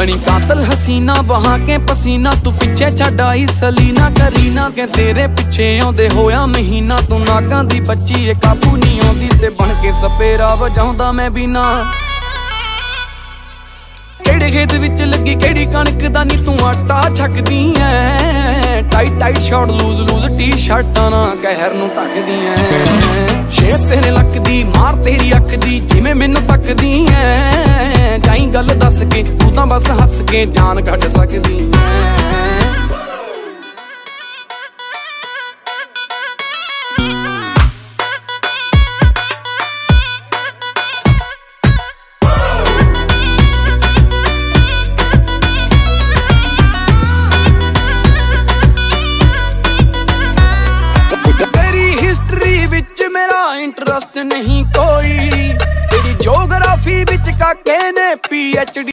बनी कातल हसीना बहा के पसीना, तू पिछे छड्ड आई सलीना करीना के तेरे पिछे आउंदे होया महीना। तू नागां दी बच्ची ए काबू नहीं आउंदी ते बन के सपेरा वजाउंदा मैं बिना। केड़े खेत विच लगी केड़ी कणक दा नी तू आटा छकदी ऐ। Tight tight short loose loose T शर्टां ना कहर नूं ढकदी ऐ। शेप तेरे लक दी मार तेरी अख दी जिवें मैनूं तकदी ऐ। जाई गल दस के तू तां बस हस के जान कढ सकदी ऐ। इंटरेस्ट नहीं कोई तेरी ज्योग्राफी विच काके ने PhD